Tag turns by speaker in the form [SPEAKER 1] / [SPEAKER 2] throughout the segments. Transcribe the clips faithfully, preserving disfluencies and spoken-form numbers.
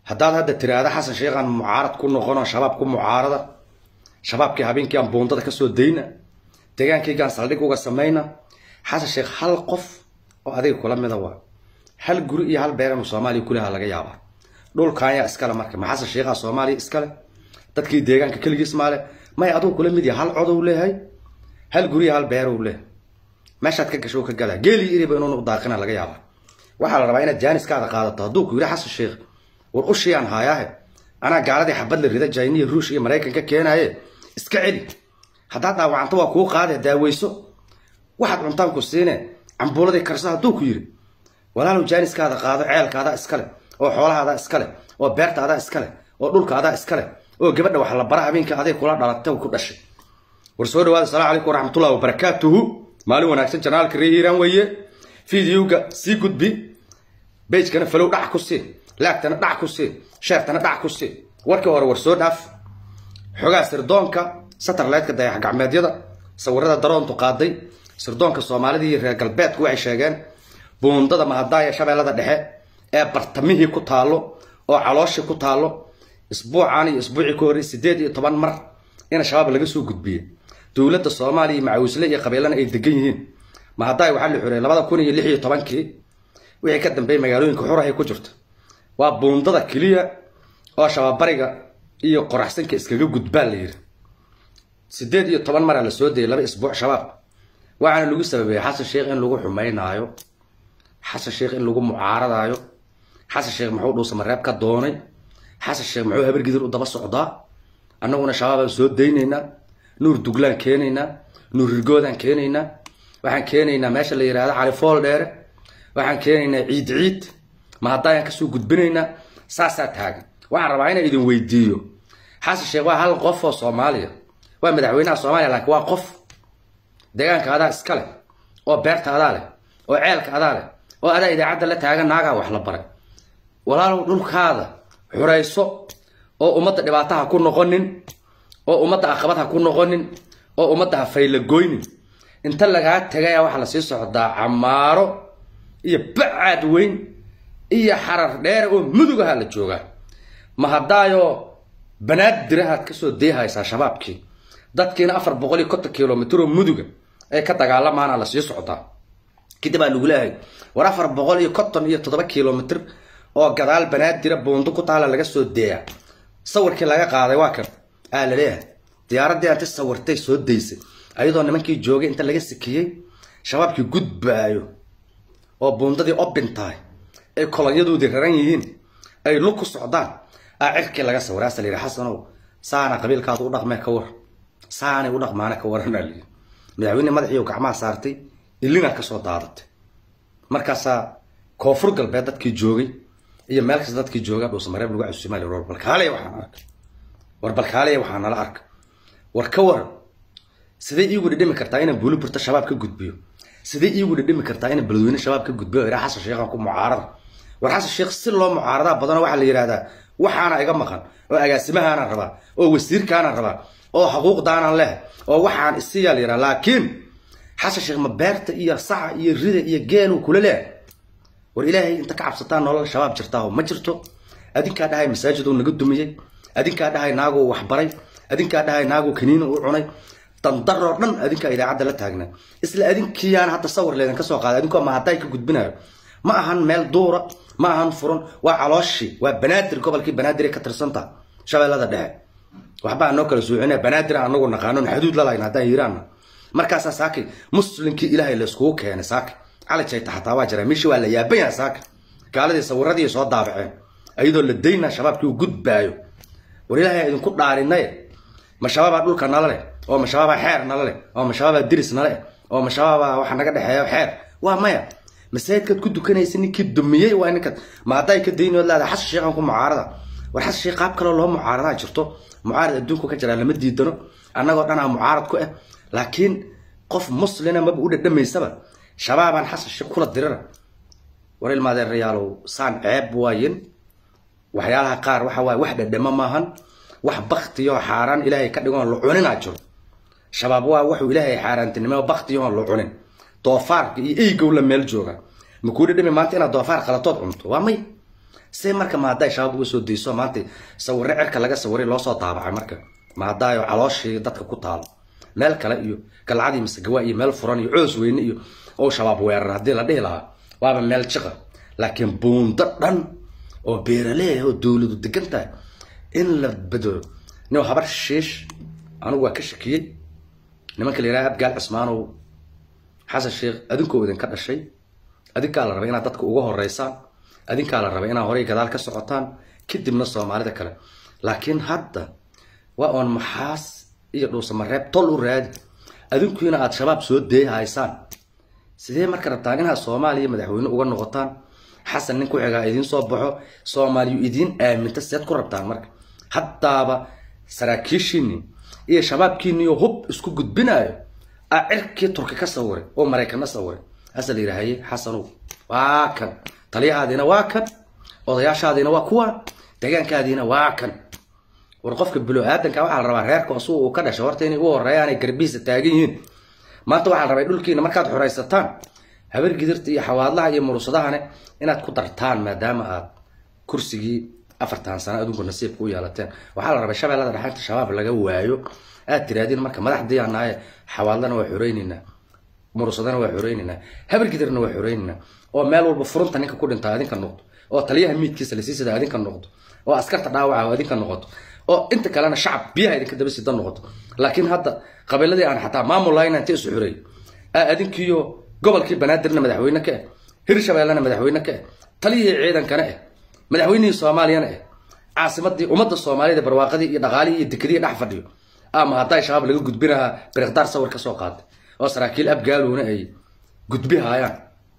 [SPEAKER 1] هداد هذا ترى حسن شيخ عن معارض كل نقطة شباب كل معارضة شباب كي هابين كي عم بونطة كسر دينا تجان كي كان صليك وقسمينا حسن شيخ هل قف وهذه كلام مدوا هل جرؤي هل بيرم الصومالي كلها لقى يابا دول كايا إسكال مركب مع حسن شيخ الصومالي إسكال تذكر ديجان كل جسم عليه ما يعطون كل مديا هل عضو له هاي هل جرؤي هل بيرو له ماشي هتكك شو كجلا جيلي يري بينون ضاقنا لقى يابا وحال ربعنا جانس كذا قاعدة تهدوك يري حسن شيخ والقشي عن هاياه أنا قاعد يحبد لي الرداء جايني الروشي مريكا ككينا هاي إسكعلي حتى وعن طوا كو قاعد داويسو واحد عنتان كوسينه عم بولدي كرسها دوك يري ولا لو جانس كذا قاعد عيل كذا إسكاله أو حوله هذا إسكاله أو بيرت هذا إسكاله أو دول كذا إسكاله أو جبنا وحلا برا بين كذا كلها دارته وكل شيء ورسول الله السلام عليكم ورحمة الله وبركاته مالو وناكسن جنال كريهيران ويه فيديوغا سي جود بي بيج كان فلو دح كوسين لاكتنا دح كوسين شيرتنا دح كوسين warka hore war soo dhaaf xogaa sirdoonka satellite-ka dayax gacmeedyada sawirada daroontu qaaday sirdoonka Soomaalida iyo reer galbeedku waxay sheegeen buundada mahadaaya shabeellada dhexe ee bartamihii ku taalo oo calooshi ku taalo isbuucaan iyo isbuucii ka hor sideed iyo toban mar in shabaab laga soo gudbiyay dawladda Soomaaliya macawisle iyo qabiilana ay degan yihiin mahadaaya waxa la xurey laba kun iyo lix iyo toban-kii wixii ka dambeeyay magaalooyinka xurahay ku jirta waa buundada kaliya oo shabaab bariga iyo qoraxsanka iskaga gudbaan la yiri sideed iyo toban mar la soo deeyay laba isbuuc shabaab waxaana lagu sababay xasan sheekh in lagu xumeynaayo xasan sheekh in lagu mucaaradaayo xasan sheekh muxuu dhuusa mareeb ka doonay xasan sheekh muxuu habar gidir u daba socdaa annaguna shabaab soo deeynayna nuur duglaan keenayna nuur rigoodan keenayna waxaan keenayna meesha la yiraahdo cali fool dheer waxaan keenayna ciid ciid ma hadaan ka soo gudbinayna saasa taagan waxaan rabaa inaan idin weydiiyo xasan sheekh waa hal qof oo Soomaaliya waa madaxweynaha Soomaaliya laakiin waa qof deegaanka adaa iska leh oo beerta adaa leh oo ceelka adaa leh oo adaa idaacada la taagan naaga wax la baray walaalow dhulkaada xurayso oo ummadda dhibaataha ku noqonin oo ummadda aqabadaha ku noqonin oo ummadda fayla gooynin inta laga tagay waxa la sii socdaa camaaro iyo bacad weyn iyo xarar dheer oo mudugaha la joogaa ma hadaayo banaad dirahaad ka soo deehaysa shabaabkii dadkiina afar boqol iyo konton kiiloomitir oo muduga ay ka dagaalamaana la sii socdaa kidib aan ugu leeyahay war afar boqol iyo konton iyo toddoba kiiloomitir oo gadaal banaad dira buundo ku taala laga soo deeyaa sawirkii laga qaaday waa kan aa la leeyahay diyaaradii aad sawirtay soo deysay ayadoo nimankii joogay inta laga sikiyay shabaabkii gudbaayo oo buundadii open tahay ay kolonyadoodii raran yihiin ay lug ku socdaan aacirkii laga sawiraa saliir xasanow saana qabiilkaadu u dhaqmay ka war saana u dhaqmaana ka warana li madaxweyne madaxiyo gacmaha saartay ilina ka soo daadatay markaas koonfur galbeed dadkii joogay iyo meel kasta dadkii jooga oo Soomaaliya lagu cusubay war balkaale waxaan arkay war balkaale waxaan la arkay war ka war sidee iigu dhimi kartaa inaan buuli burta shabaab ka gudbiyo sidee iigu dhimi kartaa inaan balweyne shabaab ka gudbiyo ira xasan sheekh ku mucaarad war xasan sheekh si loo mucaarada badan waxa la yiraahdaa waxaana iga maqan oo agaasimahaana raba oo wasiirkaana raba oo xuquuqdaana leh oo waxaan isiya la yiraahdaa laakiin xasan sheekh ma beerta iyo saca iyo rida iyo geelu kula leh war ilaahay inta ka cabsataan nolol shabaab jirtaa ma jirto adinka dhahay masaajid oo naga dumiyay adinka dhahay naago wax baray adinka dhahay naago kaniin oo cunay tandaro dhan adinka idaacada la taagna isla adinkiyaan hadda sawir leedan ka soo qaaday adinko ma haday ka gudbinayo ma ahan meel duura ma ahan furan waa calooshi waa banaadir gobolkii banaadir ka tirsanta shabeellada dhexe waxba noo kala suucinay banaadir anagu naqaano xuduud la lahayn hadaa Iiraan markaas saaki muslimkii ilaahay la isku keenay saaki cali jayta xataa waa jira mishi waa la yaabaya saaki gaaladii sawiradii soo daabaceen ayadoo la deeyna shabaabkii gudbaayo war ilaahay idin ku dhaarinay ma shabaab dhulka nala leh oo ma shabaab xeer nala leh oo ma shabaab diris nala leh oo ma shabaab waxa naga dhaxeeyo xeer waa maya masaajidka ku dukanaysan ninkii dumiyay waa ninka ma haday ka deeyno la xasan sheekhan ku mucaarada war xasan sheekh qaab kale loo mucaarada jirto mucaarad adduunku ka jira lama diidano annagoo dhan aan mucaarad ku ah laakiin qof muslina ma u dhadhameysaba shabaaban xasan sheekh kula dirira war ilmaade riyaalo saan ceeb waayin waxyaalaha qaar waxa waay wax dhadhama maahan wax baqtiyo xaraan ilaahay ka dhigo la cunina jiro shabaab waa wuxuu ilaahay xaaraantinimo baqtiyo la cunin doofaarka iyo eeyga la meel jooga ma ku dhadhami maanta ina doofaar qalatood cunto waa may سي مركا ما هداي شباب وسو ديسو مانتي صور عركا لغا صوري لو سو طابعay marka ma hadaayo calooshii dadka ku taal meel kale iyo kalcadi masgawa iyo meel furan iyo coos weyn iyo oo shabaab weerar hadii la dhihi lahaa waaba meel jiqa laakiin buunda dhan oo beeraley oo dawladu deganta in la bado no habar shiish anigu waa ka shakiyay nimanka la yiraahdo Abgaal Cismaan oo xasan sheekh adinku idin ka dhashay adinka la rabay inaad dadka ugu horeysaan adinka la rabay inaad horey gadaal ka socotaan kadibna Soomaalida kale laakiin hadda waa on maxaas iyo dhul samareeb tol u raad adinku ina aad shabaab soo deehaysaan sidee marka rabtaan inaad Soomaaliya madaxweyne uga noqotaan xasan ninku xiga idin soo baxo Soomaaliyu idin aaminta seed ku rabtaan marka haddaaba saraakiishini iyo shabaabkiini iyo hub isku gudbinaayo acirkii turka ka sawiray oo Mareykanna sawiray asal ilaahay xasanu waa kan taliyahaadina waa kan odayaashaadina waa kuwa deegaankaadina waa kan warqofka bilo aadanka waxa la rabaa reerka soo uu ka dhashay horta inay u horeeyaan ay garbiisa taagan yihiin maanta waxa la rabaa dhulkiina markaad xoreysataan habar gidirta iyo xawaadlaha iyo mursadahana inaad ku dartaan maadaama aad kursigii afartan sano adunku nasiib ku yeelateen waxa la rabaa shabeellada dhaxanta shabaab laga waayo aad tiraadin marka madaxdii aanaay xawaadlana waa xoreynina mursadana waa xoreynina habar gidirna waa xoreynina oo meel walba furunta ninka ku dhintaa adinka noqdo oo taliyaha miidkiisa la siisada adinka noqdo oo askarta dhaawaca adinka noqdo oo inta kalena shacab biyaha idinka daba sida noqoto laakiin hadda qabiiladii aan xataa maamulayn inta isu xuray adinkiyo gobolkii banaadirna madaxweyne ka hirshabeellana madaxweyne ka taliyihii ciidankana ah madaxweynihii Soomaaliyana ah caasimadii ummadda Soomaalida barwaaqadii iyo dhaqaalihii iyo dekadii dhax fadhiyo ama haday shabaab laga gudbinaha bariqdaar sawir ka soo qaad oo saraakiil Abgaaluna ay gudbihayaan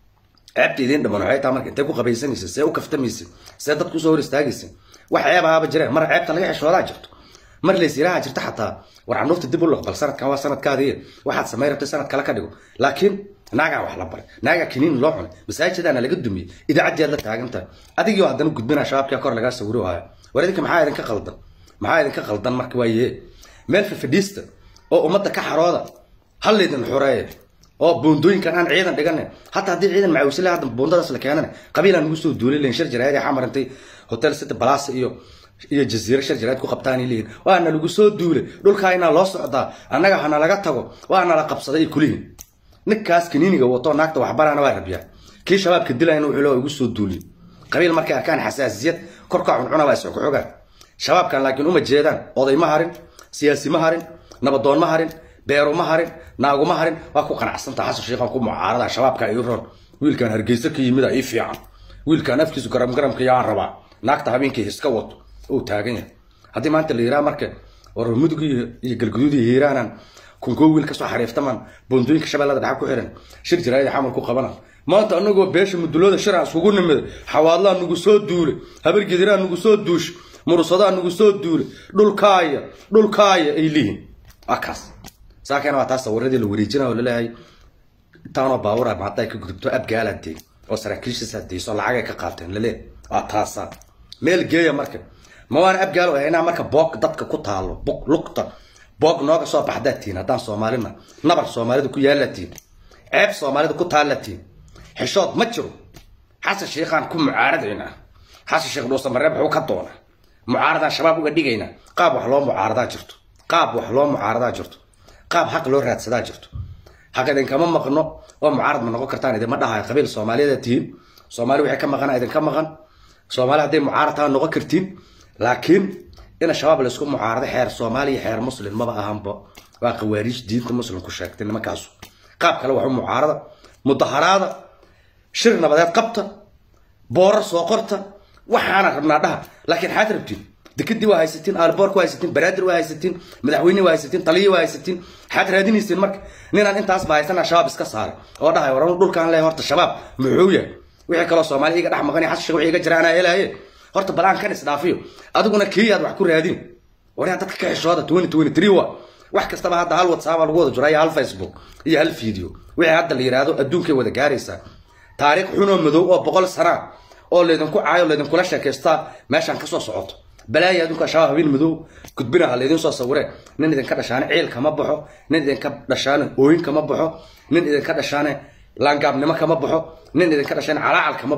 [SPEAKER 1] abtiidin dhamaan waxay taa marka intay ku qabaysanaysa see u kaftamaysa see dad ku soo hor istaagaysa wax ceebaaba jireen mar ceebta laga xishoodaa jirto mar leesiraha jirta xataa war canuufta dib u laqbal sanadkan waa sanadkaadii waxaad sameeyay sanad kale ka dhigo laakiin naaga wax la baray naaga kiniin loo cunay masaajidana laga dumiyay idaacadii la taaganta adigii haddana gudbina shabaabka kor laga sawiro haya wareedka maxaa idin ka qaldan maxaa idin ka qaldan marka waaye meel fadhiista oo ummadda ka xarooda hal idin xureey oo buundooyinkan aan ciidan dhigan hatta hadii ciidan macawisile hadda buundadaas la keenana qabiilan ugu soo duulay leen shir jiraayad xamarantay hotel City Palace iyo iyo jaziira shir jiraayad ku qabtaan ilaa waana lagu soo duulay dhulka ina loo socdaa annaga hana laga tago waana la qabsaday kuliin ninkaas kiniiniga wato naagta wax barana waa rabiya kii shabaabka dilayna wuxuu loo ugu soo duulay qabiil markay arkaan xasaasiyad korka cuncuna waa isku xogaan shabaabkan laakiin uma jeedaan oday ma harin siyaasi ma harin nabadoon ma harin beero ma harin naagu ma harin waa ku qanacsanta xasan sheekhan ku mucaarada shabaabka ay roon wiilkan hargeysa ka yimid ay fiican wiilkan afkiisu garam garamka yaa raba naagta habeenkii iska wato oo taagan yahay hadii maanta la yiraahdo marka war mudug iyo galguduud hiiraanan kunko wiil ka soo xariiftaman bundooyinka shabeellada dhax ku xiran shir jiraayad xamal ku qabana maanta anagoo beesha mudulada shiraan isugu nimid xawaadla nagu soo duulay habar gidiraan nagu soo duush mursadaan nagu soo duulay dhulkaaya dhulkaaya ay liin akaas saakana waa taas waradii la wareejinayo leeyahay taano baawra maanta ay ka gudubto Abgaalantay oo saraakiisha sadeeyso lacag ay ka qaateen leeyahay waa taasa meel geeya marka ma waan Abgaal oo ayna marka boog dadka ku taalo boog luqta boog nooga soo baxdatiin hadaan Soomaalina nabar Soomaalida ku yaalatiin ceeb Soomaalida ku taalatiin xishood ma jiro xasan sheekhan ku mucaaradayna xasan sheekh doo samareeb wuxuu ka doona mucaarada shabaab uga dhigayna qaab wax loo mucaarada jirto qaab wax loo mucaarada jirto qaab xaq loo raadsadaa jirto haqadan kama maqno oo mucaarad ma noqon kartaan idin ma dhahay qabiil Soomaaliyeed tiin Soomaali waxay ka maqan idin ka maqan Soomaali haday mucaarad noqon kartiin laakiin ina shabaab la isku mucaarada xeer Soomaali xeer muslim ma ahanba waa qawaariij diinta muslim ku sheegtay nimankaas qaab kale wax mucaarada mudaharaada shir nabadeed qabta boorar soo qorta waxaana rabnaa dhaha laakiin xaad rabtiin دكتي وهايستين ألبورك وهايستين برادر وهايستين مدحويني وهايستين طلية وهايستين حد راديني ستين مرك نينا أنت أصبح هايستنا شباب إسكسار وده هاي ورا دول كان له هرت الشباب محوية وحي كلا Soomaali إيجا رح مغني حس شوي إيجا جرانا إلى هي هرت بلان كان إسرافيو أدوكنا كي هذا وحكور رادين ورا تك كعش هذا توين توين تريوا وحكي استبع هذا هالواتساب الوضع جراي هالفيسبوك هي هالفيديو وحي هذا اللي يرادو أدوك وده جاريسا تاريخ حنو مذو وبقول سنة أو اللي دنكو عايو اللي دنكو لاشة كيستا ماشي عن كسر صعود بلاي هذوك شباب بين مذو كتبنا على يدين صار صورة نن إذا كذا شان عيل كم بحو نن إذا كذا شان وين كم بحو نن إذا كذا شان لانجاب نما كم بحو نن إذا كذا شان علاعل كم بحو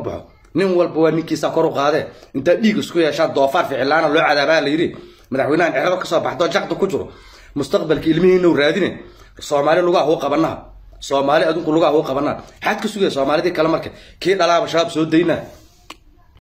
[SPEAKER 1] nin walba waa ninkiisa kor u qaade inta dhiig isku yeeshaan doofaar ficilaana loo cadaabaa la yiri madaxweynahan cirro ka soo baxdo jaqda ku jiro mustaqbalka ilmihiina uu raadinay Soomaali lugaa hoo qabanaha Soomaali adunku lugaa hoo qabanaha xad ka sugay Soomaalidii kala markay kii dhalaaba shabaab soo deynaa